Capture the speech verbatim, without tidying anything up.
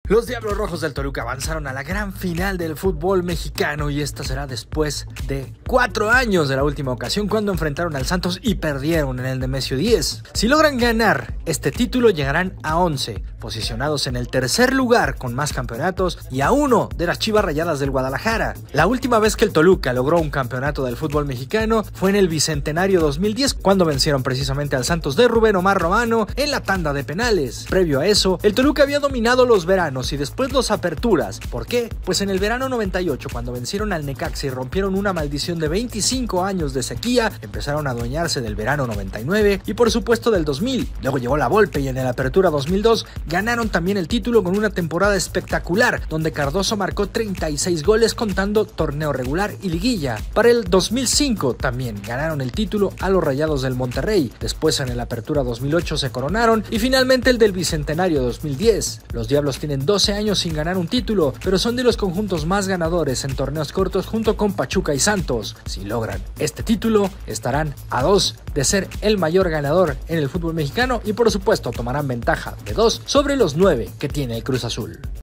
Los Diablos Rojos del Toluca avanzaron a la gran final del fútbol mexicano y esta será después de cuatro años de la última ocasión cuando enfrentaron al Santos y perdieron en el Nemesio diez. Si logran ganar este título llegarán a once, posicionados en el tercer lugar con más campeonatos y a uno de las Chivas Rayadas del Guadalajara. La última vez que el Toluca logró un campeonato del fútbol mexicano fue en el Bicentenario dos mil diez cuando vencieron precisamente al Santos de Rubén Omar Romano en la tanda de penales. Previo a eso, el Toluca había dominado los veranos y después los aperturas. ¿Por qué? Pues en el verano noventa y ocho, cuando vencieron al Necaxa y rompieron una maldición de veinticinco años de sequía, empezaron a adueñarse del verano noventa y nueve y por supuesto del dos mil. Luego llegó la Volpe y en el Apertura dos mil dos ganaron también el título con una temporada espectacular, donde Cardoso marcó treinta y seis goles contando torneo regular y liguilla. Para el dos mil cinco también ganaron el título a los Rayados del Monterrey. Después en el Apertura dos mil ocho se coronaron y finalmente el del Bicentenario dos mil diez. Los Diablos tienen doce años sin ganar un título, pero son de los conjuntos más ganadores en torneos cortos junto con Pachuca y Santos. Si logran este título, estarán a dos de ser el mayor ganador en el fútbol mexicano y por supuesto tomarán ventaja de dos sobre los nueve que tiene el Cruz Azul.